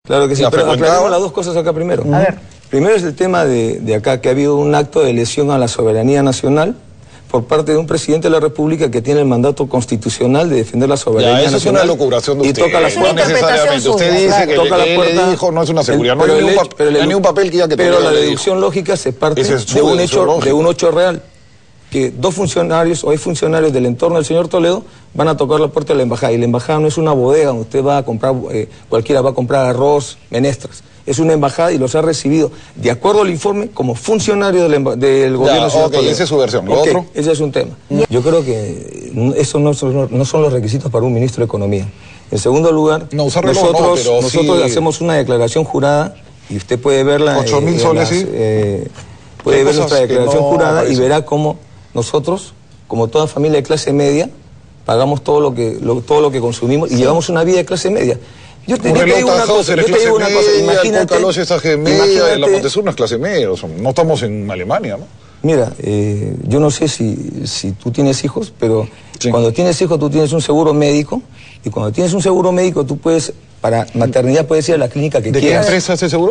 Claro que sí, pero aclaremos las dos cosas acá primero. A ver. Primero es el tema de acá, que ha habido un acto de lesión a la soberanía nacional por parte de un presidente de la República que tiene el mandato constitucional de defender la soberanía nacional. Eso es una locuración de usted. Y toca la puerta. No necesariamente. Usted dice que toca la puerta, le dijo no es una seguridad. No hay ni un papel que ya que pero la deducción lógica se parte de un hecho real. Que dos funcionarios o hay funcionarios del entorno del señor Toledo van a tocar la puerta de la embajada. Y la embajada no es una bodega donde usted va a comprar, cualquiera va a comprar arroz, menestras. Es una embajada y los ha recibido, de acuerdo al informe, como funcionario del gobierno del señor Toledo. Esa es su versión. ¿Lo otro? Ese es un tema. Yo creo que eso no son los requisitos para un ministro de Economía. En segundo lugar, nosotros hacemos una declaración jurada y usted puede verla. 8.000 soles, sí. Puede ver nuestra declaración jurada y verá cómo nosotros, como toda familia de clase media, pagamos todo lo que consumimos y llevamos una vida de clase media. Yo te digo una cosa, imagínate, la Montesur es clase media, no estamos en Alemania, ¿no? Mira, yo no sé si tú tienes hijos, pero cuando tienes hijos tú tienes un seguro médico y cuando tienes un seguro médico tú puedes, para maternidad puedes ir a la clínica que quieras. ¿De qué empresa es el seguro?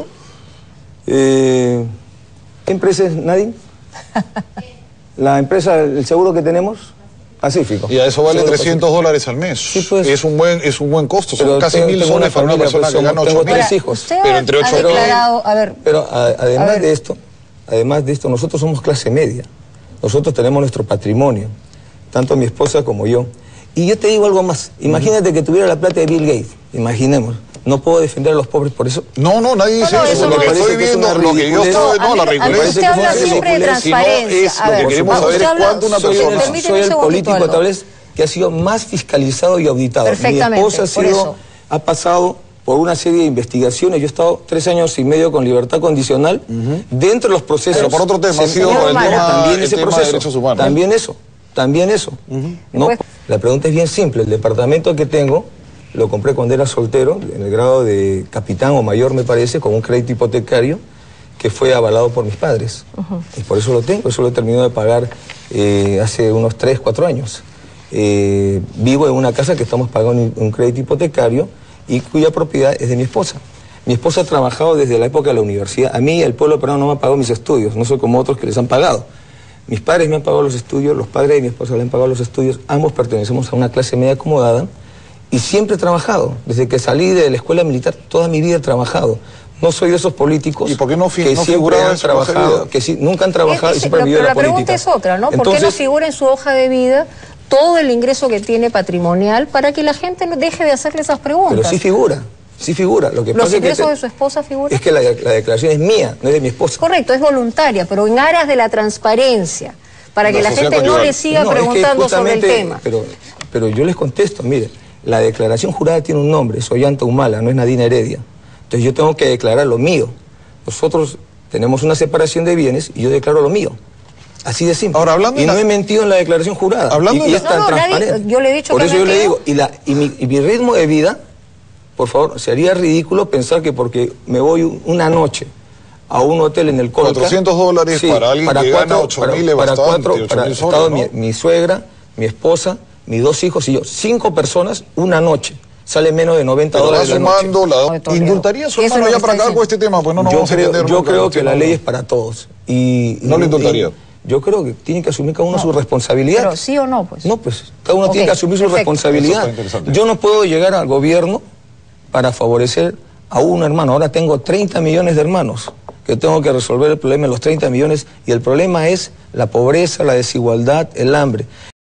¿Qué empresa es, Nadine? La empresa, el seguro que tenemos, Pacífico. Y a eso vale $300 al mes. Sí, pues, es un buen costo, son casi 1.000 soles para una persona que gana 8.000. Tengo 3 hijos. Pero entre 8 Pero además de esto, nosotros somos clase media. Nosotros tenemos nuestro patrimonio, tanto mi esposa como yo. Y yo te digo algo más. Imagínate que tuviera la plata de Bill Gates. Imaginemos. No puedo defender a los pobres por eso. No, nadie dice eso. Lo que estoy viendo, lo que yo estoy... No, la ridiculez. Usted habla siempre de transparencia. Lo que queremos saber es cuánto una persona... Soy el político tal vez que ha sido más fiscalizado y auditado. Perfectamente, mi esposa ha pasado por una serie de investigaciones. Yo he estado 3 años y medio con libertad condicional dentro de los procesos. Pero por otro tema, ha sido por el tema también ese proceso, de derechos humanos. También eso. ¿No? La pregunta es bien simple. El departamento que tengo lo compré cuando era soltero, en el grado de capitán o mayor, me parece, con un crédito hipotecario que fue avalado por mis padres. Y por eso lo tengo, eso lo he terminado de pagar hace unos 3, 4 años. Vivo en una casa que estamos pagando un crédito hipotecario y cuya propiedad es de mi esposa. Mi esposa ha trabajado desde la época de la universidad. A mí el pueblo peruano no me ha pagado mis estudios, no soy como otros que les han pagado. Mis padres me han pagado los estudios, los padres de mi esposa le han pagado los estudios, ambos pertenecemos a una clase media acomodada. Y siempre he trabajado, desde que salí de la escuela militar, toda mi vida he trabajado. No soy de esos políticos ¿y por qué no que siempre han trabajado, que nunca han trabajado y siempre han vivido la política? Pero la pregunta es otra, ¿no? ¿Por qué no figura en su hoja de vida todo el ingreso que tiene patrimonial para que la gente no deje de hacerle esas preguntas? Pero sí figura. Lo que ¿Los pasa ingresos de su esposa figuran? Es que la declaración es mía, no es de mi esposa. Correcto, es voluntaria, pero en aras de la transparencia, para que la gente no le siga preguntando sobre el tema. Pero yo les contesto, mire. La declaración jurada tiene un nombre, soy Ollanta Humala, no es Nadine Heredia. Entonces yo tengo que declarar lo mío. Nosotros tenemos una separación de bienes y yo declaro lo mío. Así de simple. Ahora, y no he mentido en la declaración jurada. Y es tan transparente. Yo le he dicho por que eso yo le digo, y mi ritmo de vida, por favor, sería ridículo pensar que porque me voy una noche a un hotel en el Colca... $400 para alguien que gana 8.000 es bastante, para estado mi suegra, mi esposa, mis 2 hijos y yo, 5 personas, una noche. Sale menos de $90 la noche. ¿Indultaría a su hermano ya para acabar con este tema? Pues no vamos a entender. Yo creo que la ley es para todos. ¿No lo indultaría? Yo creo que tiene que asumir cada uno su responsabilidad. Pero sí o no, pues. No, pues, cada uno tiene que asumir su responsabilidad. Yo no puedo llegar al gobierno para favorecer a un hermano. Ahora tengo 30 millones de hermanos que tengo que resolver el problema de los 30 millones y el problema es la pobreza, la desigualdad, el hambre.